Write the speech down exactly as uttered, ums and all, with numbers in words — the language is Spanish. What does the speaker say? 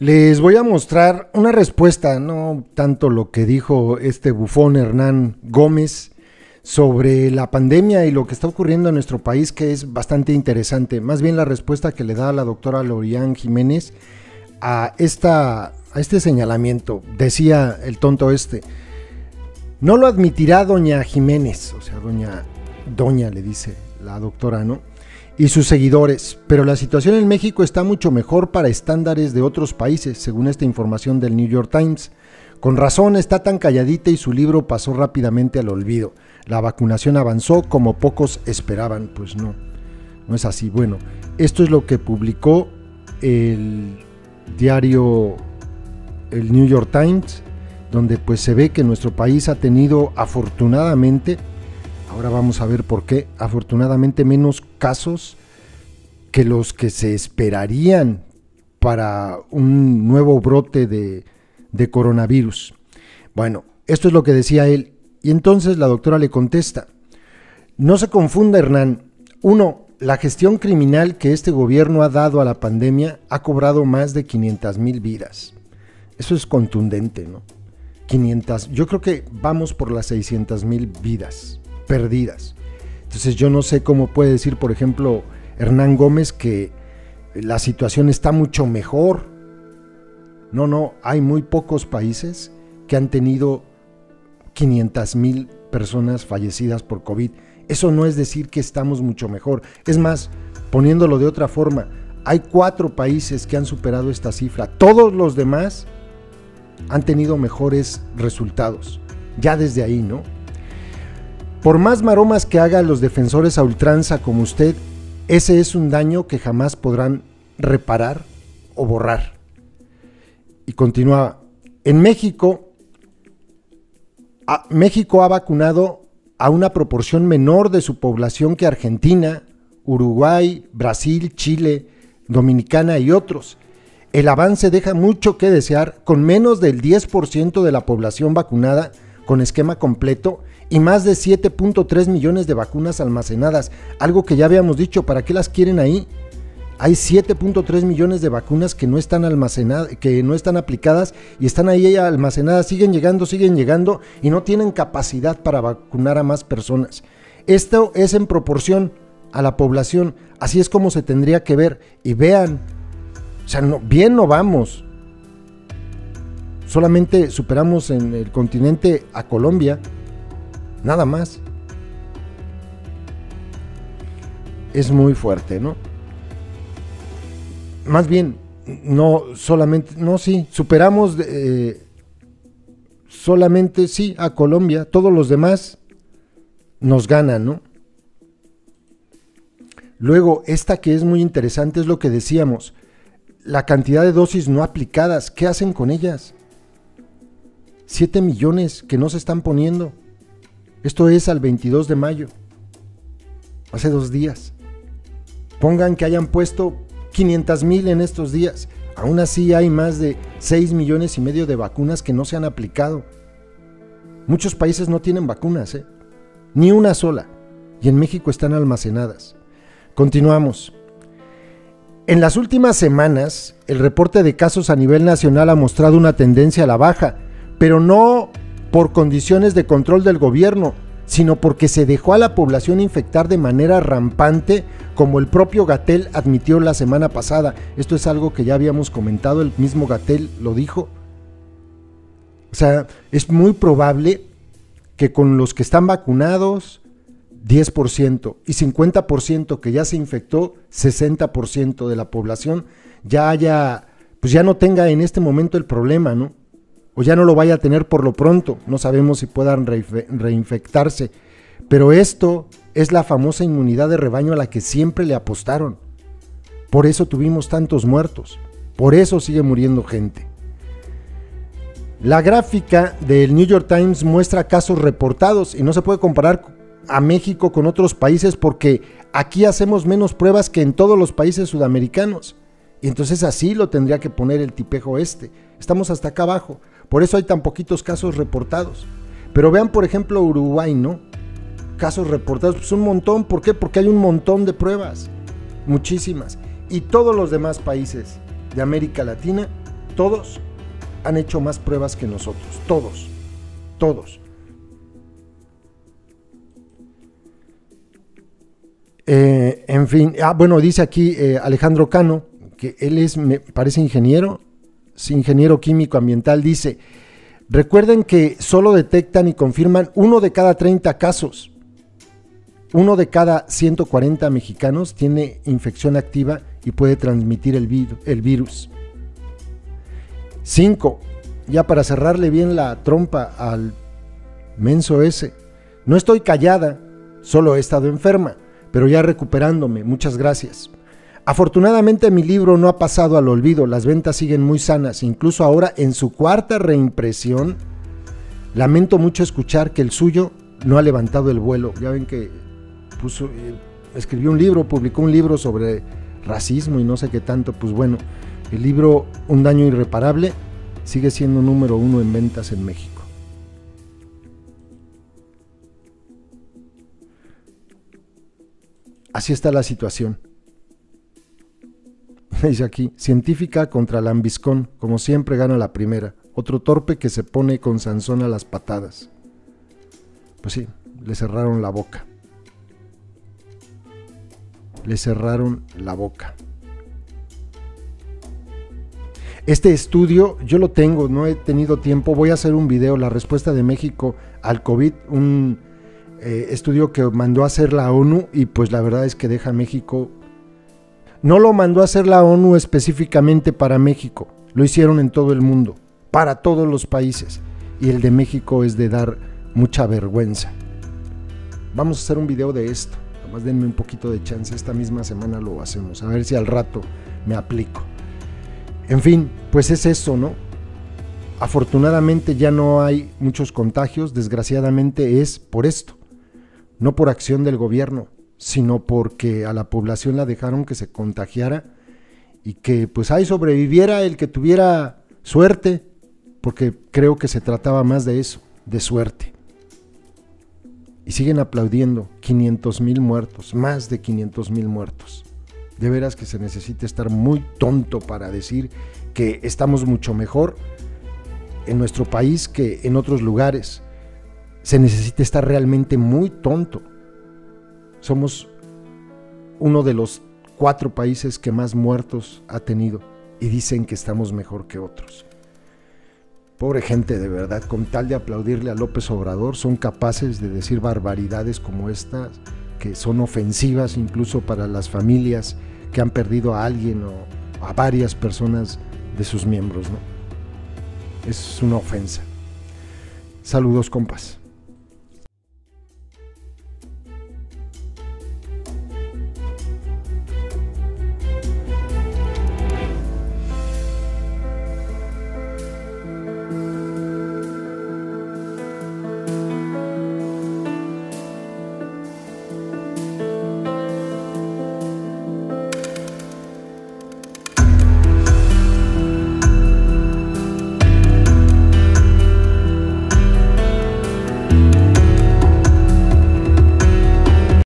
Les voy a mostrar una respuesta, no tanto lo que dijo este bufón Hernán Gómez sobre la pandemia y lo que está ocurriendo en nuestro país, que es bastante interesante. Más bien la respuesta que le da la doctora Lorian Jiménez a, esta, a este señalamiento. Decía el tonto este, no lo admitirá doña Jiménez, o sea, doña, doña le dice la doctora, ¿no? Y sus seguidores, pero la situación en México está mucho mejor para estándares de otros países, según esta información del New York Times. Con razón está tan calladita y su libro pasó rápidamente al olvido. La vacunación avanzó como pocos esperaban. Pues no, no es así. Bueno, esto es lo que publicó el diario, el New York Times, donde pues se ve que nuestro país ha tenido afortunadamente, ahora vamos a ver por qué, afortunadamente menos casos que los que se esperarían para un nuevo brote de, de coronavirus. Bueno, esto es lo que decía él. Y entonces la doctora le contesta, no se confunda, Hernán. Uno, la gestión criminal que este gobierno ha dado a la pandemia ha cobrado más de quinientas mil vidas. Eso es contundente, ¿no? quinientas, yo creo que vamos por las seiscientas mil vidas perdidas. Entonces yo no sé cómo puede decir, por ejemplo, Hernán Gómez que la situación está mucho mejor. No, no, hay muy pocos países que han tenido quinientas mil personas fallecidas por COVID. Eso no es decir que estamos mucho mejor. Es más, poniéndolo de otra forma, hay cuatro países que han superado esta cifra. Todos los demás han tenido mejores resultados. Ya desde ahí, ¿no? Por más maromas que hagan los defensores a ultranza como usted, ese es un daño que jamás podrán reparar o borrar. Y continuaba, en México, a, México ha vacunado a una proporción menor de su población que Argentina, Uruguay, Brasil, Chile, Dominicana y otros. El avance deja mucho que desear, con menos del diez por ciento de la población vacunada con esquema completo y más de siete punto tres millones de vacunas almacenadas, algo que ya habíamos dicho. ¿Para qué las quieren ahí? Hay siete punto tres millones de vacunas que no están almacenadas, que no están aplicadas y están ahí almacenadas, siguen llegando, siguen llegando y no tienen capacidad para vacunar a más personas. Esto es en proporción a la población, así es como se tendría que ver. Y vean, o sea, no, bien no vamos. Solamente superamos en el continente a Colombia, nada más. Es muy fuerte, ¿no? Más bien, no solamente, no, sí, superamos eh, solamente, sí, a Colombia, todos los demás nos ganan, ¿no? Luego, esta que es muy interesante es lo que decíamos, la cantidad de dosis no aplicadas, ¿qué hacen con ellas? siete millones que no se están poniendo. Esto es al veintidós de mayo, hace dos días. Pongan que hayan puesto quinientas mil en estos días. Aún así hay más de seis millones y medio de vacunas que no se han aplicado. Muchos países no tienen vacunas, ¿eh? Ni una sola. Y en México están almacenadas. Continuamos. En las últimas semanas, el reporte de casos a nivel nacional ha mostrado una tendencia a la baja, pero no por condiciones de control del gobierno, sino porque se dejó a la población infectar de manera rampante, como el propio Gatell admitió la semana pasada. Esto es algo que ya habíamos comentado, el mismo Gatell lo dijo. O sea, es muy probable que con los que están vacunados, diez por ciento, y cincuenta por ciento que ya se infectó, sesenta por ciento de la población, ya haya, pues ya no tenga en este momento el problema, ¿no? O ya no lo vaya a tener por lo pronto. No sabemos si puedan reinfectarse, pero esto es la famosa inmunidad de rebaño a la que siempre le apostaron. Por eso tuvimos tantos muertos, por eso sigue muriendo gente. La gráfica del New York Times muestra casos reportados y no se puede comparar a México con otros países porque aquí hacemos menos pruebas que en todos los países sudamericanos. Y entonces así lo tendría que poner el tipejo este. Estamos hasta acá abajo. Por eso hay tan poquitos casos reportados. Pero vean, por ejemplo, Uruguay, ¿no? Casos reportados, pues un montón. ¿Por qué? Porque hay un montón de pruebas. Muchísimas. Y todos los demás países de América Latina todos han hecho más pruebas que nosotros, todos, todos. Eh, en fin, ah, bueno, dice aquí eh, Alejandro Cano, que él es, me parece ingeniero, es ingeniero químico ambiental, dice, recuerden que solo detectan y confirman uno de cada treinta casos, uno de cada ciento cuarenta mexicanos tiene infección activa y puede transmitir el, vir el virus. Cinco, ya para cerrarle bien la trompa al menso ese, no estoy callada, solo he estado enferma, pero ya recuperándome, muchas gracias. Afortunadamente mi libro no ha pasado al olvido, las ventas siguen muy sanas, incluso ahora en su cuarta reimpresión, lamento mucho escuchar que el suyo no ha levantado el vuelo. Ya ven que puso, eh, escribió un libro, publicó un libro sobre racismo y no sé qué tanto, pues bueno, el libro Un daño irreparable sigue siendo número uno en ventas en México. Así está la situación. Dice aquí, científica contra lambiscón, como siempre gana la primera. Otro torpe que se pone con Sansón a las patadas. Pues sí, le cerraron la boca. Le cerraron la boca. Este estudio, yo lo tengo, no he tenido tiempo, voy a hacer un video, la respuesta de México al COVID, un eh, estudio que mandó a hacer la ONU y pues la verdad es que deja a México, no lo mandó a hacer la ONU específicamente para México, lo hicieron en todo el mundo, para todos los países y el de México es de dar mucha vergüenza. Vamos a hacer un video de esto, además denme un poquito de chance, esta misma semana lo hacemos, a ver si al rato me aplico. En fin, pues es eso, ¿no? Afortunadamente ya no hay muchos contagios, desgraciadamente es por esto, no por acción del gobierno, sino porque a la población la dejaron que se contagiara y que pues ahí sobreviviera el que tuviera suerte, porque creo que se trataba más de eso, de suerte. Y siguen aplaudiendo quinientos mil muertos, más de quinientos mil muertos. De veras que se necesita estar muy tonto para decir que estamos mucho mejor en nuestro país que en otros lugares. Se necesita estar realmente muy tonto. Somos uno de los cuatro países que más muertos ha tenido y dicen que estamos mejor que otros. Pobre gente, de verdad, con tal de aplaudirle a López Obrador, son capaces de decir barbaridades como estas, que son ofensivas incluso para las familias que han perdido a alguien o a varias personas de sus miembros, ¿no? Es una ofensa. Saludos, compas.